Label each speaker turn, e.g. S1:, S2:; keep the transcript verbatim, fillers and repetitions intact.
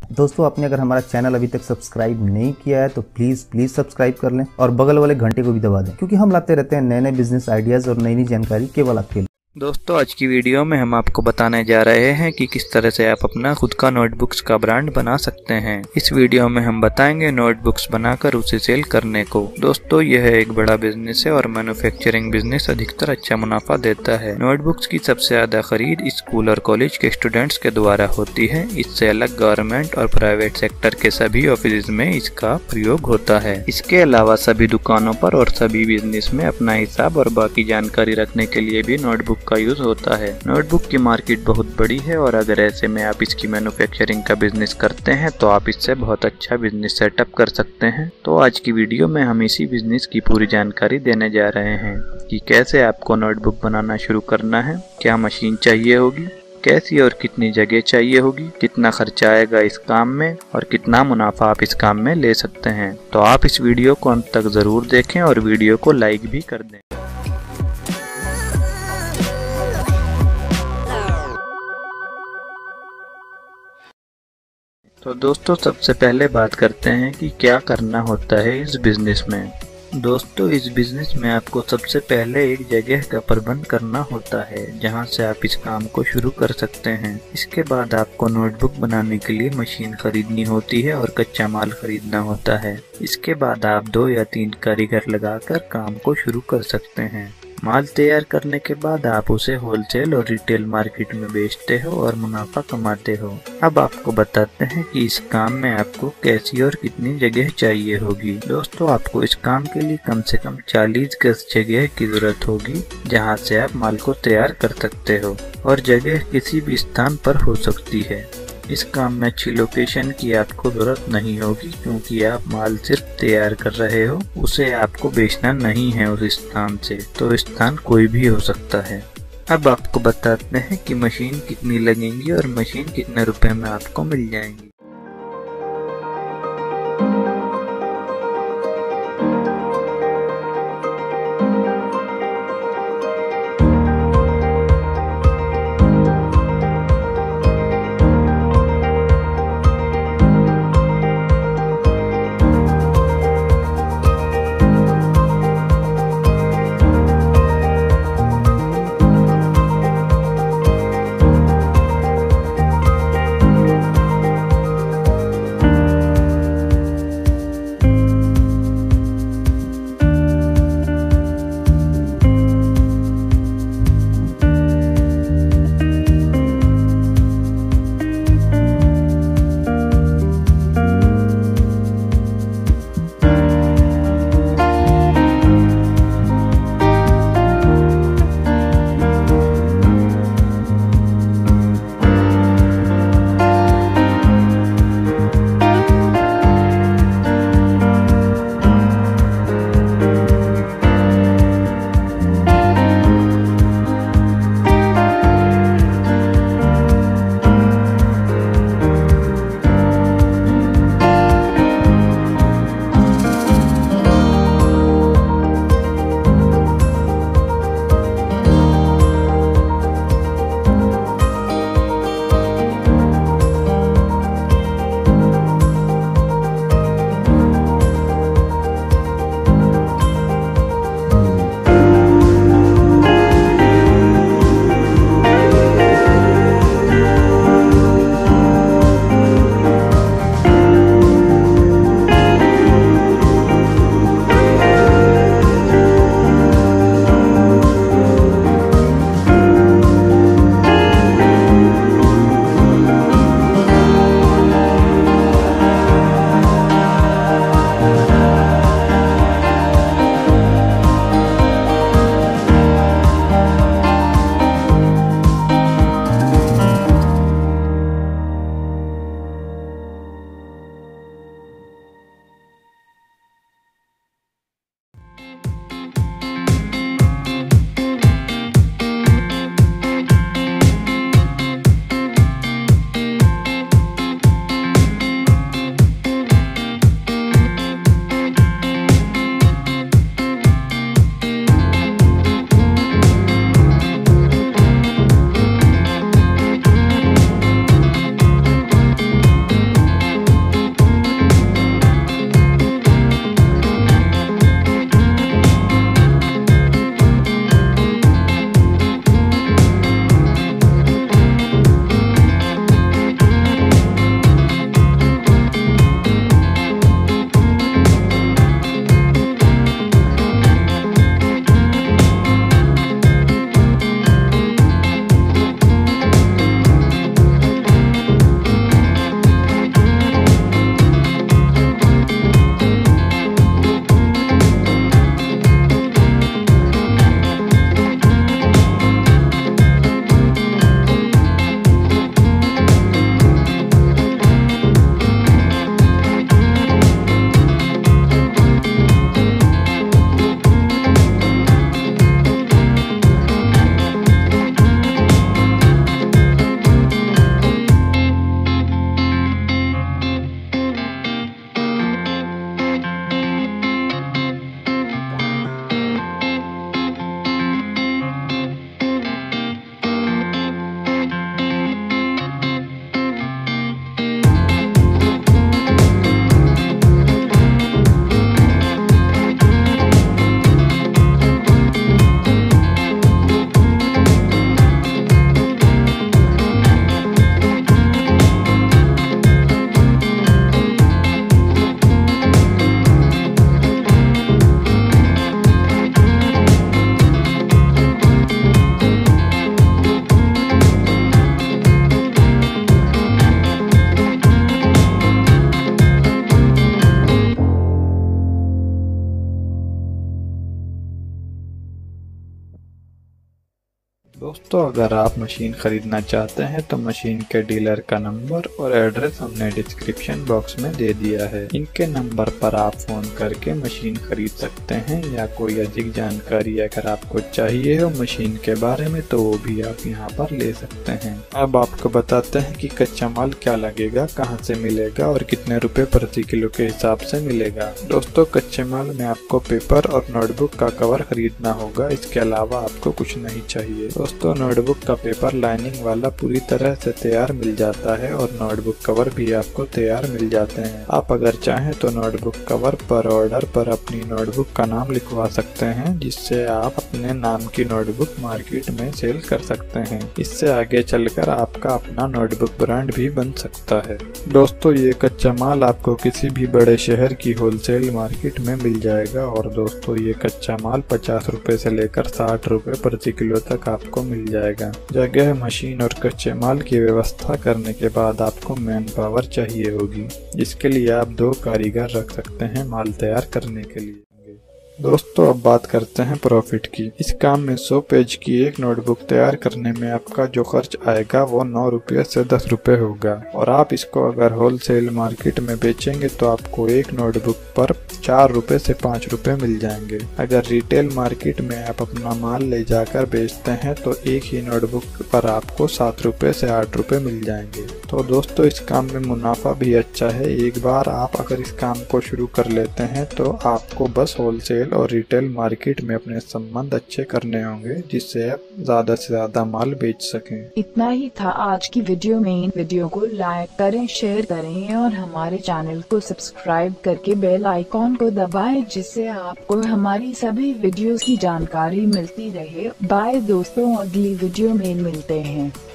S1: दोस्तों आपने अगर हमारा चैनल अभी तक सब्सक्राइब नहीं किया है तो प्लीज प्लीज सब्सक्राइब कर लें और बगल वाले घंटे को भी दबा दें, क्योंकि हम लाते रहते हैं नए नए बिजनेस आइडियाज और नई नई जानकारी केवल आपके लिए।
S2: दोस्तों आज की वीडियो में हम आपको बताने जा रहे हैं कि किस तरह से आप अपना खुद का नोटबुक्स का ब्रांड बना सकते हैं। इस वीडियो में हम बताएंगे नोटबुक्स बनाकर उसे सेल करने को। दोस्तों यह एक बड़ा बिजनेस है और मैन्युफैक्चरिंग बिजनेस अधिकतर अच्छा मुनाफा देता है। नोटबुक्स की सबसे ज्यादा खरीद स्कूल और कॉलेज के स्टूडेंट्स के द्वारा होती है। इससे अलग गवर्नमेंट और प्राइवेट सेक्टर के सभी ऑफिस में इसका प्रयोग होता है। इसके अलावा सभी दुकानों पर और सभी बिजनेस में अपना हिसाब और बाकी जानकारी रखने के लिए भी नोटबुक का यूज होता है। नोटबुक की मार्केट बहुत बड़ी है और अगर ऐसे में आप इसकी मैन्युफैक्चरिंग का बिजनेस करते हैं तो आप इससे बहुत अच्छा बिजनेस सेटअप कर सकते हैं। तो आज की वीडियो में हम इसी बिजनेस की पूरी जानकारी देने जा रहे हैं कि कैसे आपको नोटबुक बनाना शुरू करना है, क्या मशीन चाहिए होगी, कैसी और कितनी जगह चाहिए होगी, कितना खर्चा आएगा इस काम में और कितना मुनाफा आप इस काम में ले सकते हैं। तो आप इस वीडियो को अंत तक जरूर देखें और वीडियो को लाइक भी कर दें। तो दोस्तों सबसे पहले बात करते हैं कि क्या करना होता है इस बिजनेस में। दोस्तों इस बिजनेस में आपको सबसे पहले एक जगह का प्रबंध करना होता है जहां से आप इस काम को शुरू कर सकते हैं। इसके बाद आपको नोटबुक बनाने के लिए मशीन खरीदनी होती है और कच्चा माल खरीदना होता है। इसके बाद आप दो या तीन कारीगर लगाकर काम को शुरू कर सकते हैं। माल तैयार करने के बाद आप उसे होलसेल और रिटेल मार्केट में बेचते हो और मुनाफा कमाते हो। अब आपको बताते हैं कि इस काम में आपको कैसी और कितनी जगह चाहिए होगी। दोस्तों आपको इस काम के लिए कम से कम चालीस गज जगह की जरूरत होगी जहां से आप माल को तैयार कर सकते हो, और जगह किसी भी स्थान पर हो सकती है। इस काम में अच्छी लोकेशन की आपको जरूरत नहीं होगी, क्योंकि आप माल सिर्फ तैयार कर रहे हो, उसे आपको बेचना नहीं है उस स्थान से, तो स्थान कोई भी हो सकता है। अब आपको बताते हैं कि मशीन कितनी लगेंगी और मशीन कितने रुपए में आपको मिल जाएंगी। दोस्तों अगर आप मशीन खरीदना चाहते हैं तो मशीन के डीलर का नंबर और एड्रेस हमने डिस्क्रिप्शन बॉक्स में दे दिया है। इनके नंबर पर आप फोन करके मशीन खरीद सकते हैं या कोई अधिक जानकारी अगर आपको चाहिए हो मशीन के बारे में तो वो भी आप यहाँ पर ले सकते हैं। अब आपको बताते हैं कि कच्चा माल क्या लगेगा, कहाँ से मिलेगा और कितने रुपए प्रति किलो के हिसाब से मिलेगा। दोस्तों कच्चे माल में आपको पेपर और नोटबुक का कवर खरीदना होगा, इसके अलावा आपको कुछ नहीं चाहिए। दोस्तों नोटबुक का पेपर लाइनिंग वाला पूरी तरह से तैयार मिल जाता है और नोटबुक कवर भी आपको तैयार मिल जाते हैं। आप अगर चाहें तो नोटबुक कवर पर ऑर्डर पर अपनी नोटबुक का नाम लिखवा सकते हैं, जिससे आप अपने नाम की नोटबुक मार्केट में सेल कर सकते हैं। इससे आगे चलकर आपका अपना नोटबुक ब्रांड भी बन सकता है। दोस्तों ये कच्चा माल आपको किसी भी बड़े शहर की होलसेल मार्केट में मिल जाएगा और दोस्तों ये कच्चा माल पचास रुपए से लेकर साठ रुपए प्रति किलो तक आपको मिल जाएगा। जगह, मशीन और कच्चे माल की व्यवस्था करने के बाद आपको मैन पावर चाहिए होगी, जिसके लिए आप दो कारीगर रख सकते हैं माल तैयार करने के लिए। दोस्तों अब बात करते हैं प्रॉफिट की। इस काम में सौ पेज की एक नोटबुक तैयार करने में आपका जो खर्च आएगा वो नौ रुपये से दस रुपये होगा और आप इसको अगर होलसेल मार्केट में बेचेंगे तो आपको एक नोटबुक पर चार रुपए से पाँच रुपए मिल जाएंगे। अगर रिटेल मार्केट में आप अपना माल ले जाकर बेचते हैं तो एक ही नोटबुक पर आपको सात रुपए से आठ रुपए मिल जाएंगे। तो दोस्तों इस काम में मुनाफा भी अच्छा है। एक बार आप अगर इस काम को शुरू कर लेते हैं तो आपको बस होलसेल और रिटेल मार्केट में अपने संबंध अच्छे करने होंगे, जिससे आप ज्यादा से ज्यादा माल बेच सकें।
S3: इतना ही था आज की वीडियो में। इन वीडियो को लाइक करें, शेयर करें और हमारे चैनल को सब्सक्राइब करके बेल आइकॉन को दबाएं, जिससे आपको हमारी सभी वीडियोस की जानकारी मिलती रहे। बाय दोस्तों, अगली वीडियो में मिलते हैं।